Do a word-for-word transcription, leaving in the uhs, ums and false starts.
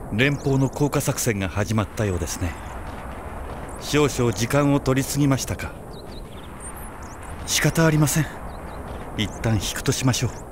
連邦の降下作戦が始まったようですね。少々時間を取りすぎましたか。仕方ありません。一旦引くとしましょう。